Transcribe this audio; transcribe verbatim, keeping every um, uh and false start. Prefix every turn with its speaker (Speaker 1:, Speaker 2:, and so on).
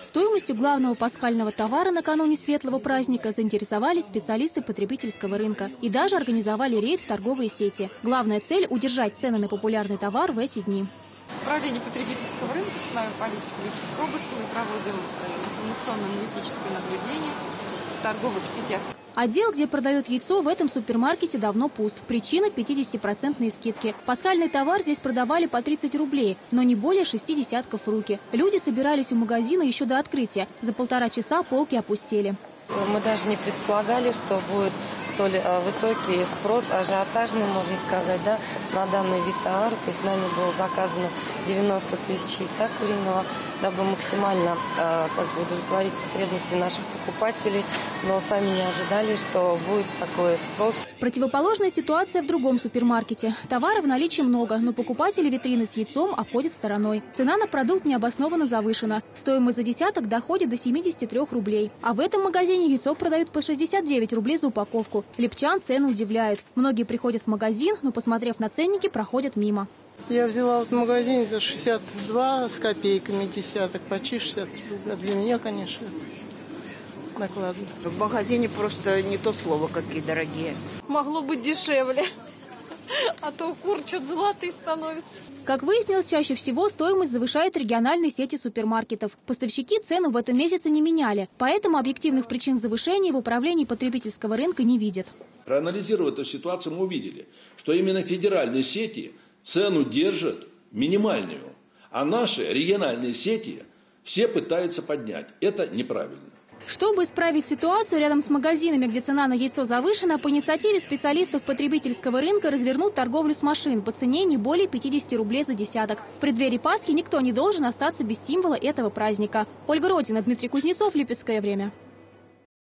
Speaker 1: Стоимостью главного пасхального товара накануне светлого праздника заинтересовались специалисты потребительского рынка и даже организовали рейд в торговые сети. Главная цель – удержать цены на популярный товар в эти дни.
Speaker 2: В управлении потребительского рынка ценовой политики Ижевской области мы проводим информационно-аналитическое наблюдение в торговых сетях.
Speaker 1: Отдел, где продают яйцо, в этом супермаркете давно пуст. Причина – пятидесятипроцентные скидки. Пасхальный товар здесь продавали по тридцать рублей, но не более шести десятков руки. Люди собирались у магазина еще до открытия. За полтора часа полки опустели.
Speaker 3: Мы даже не предполагали, что будет столь высокий спрос, ажиотажный, можно сказать, да, на данный вид товара. То есть нами было заказано девяносто тысяч яйца куриного, дабы максимально э, как бы удовлетворить потребности наших покупателей. Но сами не ожидали, что будет такой спрос.
Speaker 1: Противоположная ситуация в другом супермаркете. Товара в наличии много, но покупатели витрины с яйцом обходят стороной. Цена на продукт необоснованно завышена. Стоимость за десяток доходит до семидесяти трёх рублей. А в этом магазине яйцо продают по шестьдесят девять рублей за упаковку. Липчан цены удивляют. Многие приходят в магазин, но, посмотрев на ценники, проходят мимо.
Speaker 4: Я взяла вот в магазине за шестьдесят два с копейками десяток, почти шестьдесят рублей. Для меня, конечно, это накладно.
Speaker 5: В магазине просто не то слово, какие дорогие.
Speaker 2: Могло быть дешевле, а то кур что-то золотые становятся.
Speaker 1: Как выяснилось, чаще всего стоимость завышают региональные сети супермаркетов. Поставщики цену в этом месяце не меняли, поэтому объективных причин завышения в управлении потребительского рынка не видят.
Speaker 6: Проанализировав эту ситуацию, мы увидели, что именно федеральные сети цену держат минимальную, а наши региональные сети все пытаются поднять. Это неправильно.
Speaker 1: Чтобы исправить ситуацию, рядом с магазинами, где цена на яйцо завышена, по инициативе специалистов потребительского рынка развернут торговлю с машин по цене не более пятидесяти рублей за десяток. В преддверии Пасхи никто не должен остаться без символа этого праздника. Ольга Родина, Дмитрий Кузнецов, Липецкое время.